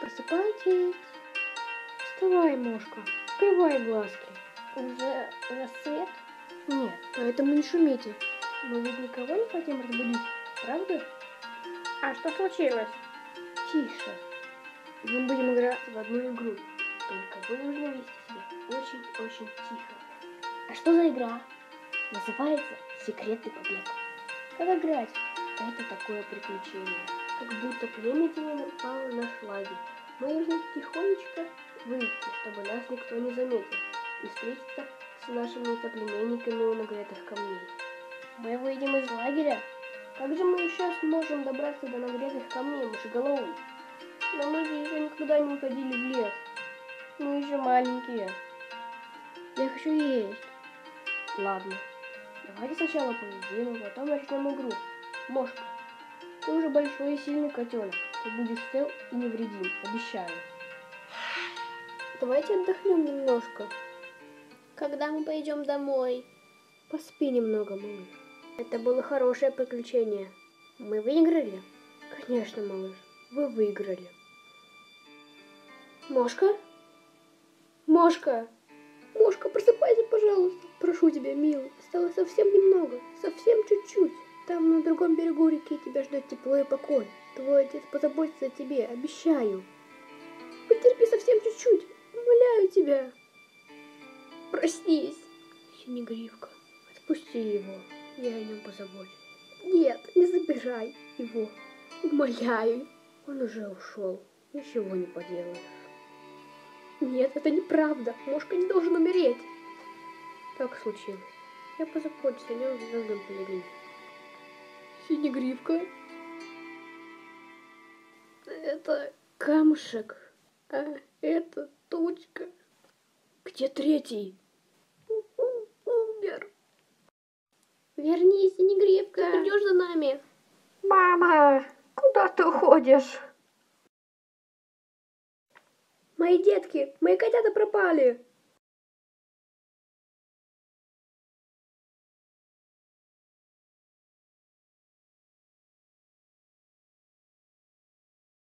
Просыпайтесь. Вставай, Мошка. Открывай глазки. Уже рассвет? Нет, поэтому не шумите. Мы ведь никого не хотим разбудить, правда? А что случилось? Тише. Мы будем играть в одну игру. Только вы должны вести себя очень-очень тихо. А что за игра? Называется «Секретный побег». Как играть? Это такое приключение. Как будто племя тебе напало на наш лагерь. Мы должны тихонечко выйти, чтобы нас никто не заметил, и встретиться с нашими соплеменниками у нагретых камней. Мы выйдем из лагеря? Как же мы еще сможем добраться до нагретых камней, мышеголовый? Но мы же еще никогда не уходили в лес. Мы еще маленькие. Я хочу есть. Ладно. Давайте сначала поедим, а потом начнем игру. Мошка, ты уже большой и сильный котенок. Ты будешь цел и невредим, обещаю. Давайте отдохнем немножко. Когда мы пойдем домой? Поспи немного, малыш. Это было хорошее приключение. Мы выиграли? Конечно, малыш, вы выиграли. Мошка? Мошка! Мошка, просыпайся, пожалуйста. Прошу тебя, милый. Осталось совсем немного, совсем чуть-чуть. Там на другом берегу реки тебя ждет тепло и покой. Твой отец позаботится о тебе, обещаю. Потерпи совсем чуть-чуть, умоляю тебя. Проснись. Синегривка, отпусти его, я о нем позабочусь. Нет, не забирай его, умоляю. Он уже ушел, ничего не поделаешь. Нет, это неправда, Мошка не должен умереть. Так случилось. Я позабочусь о нем в звездном полигоне. Синегривка? Это камушек, а это тучка. Где третий? Умер. Вернись, Синегривка. Ты придешь за нами? Мама, куда ты уходишь? Мои детки, мои котята пропали.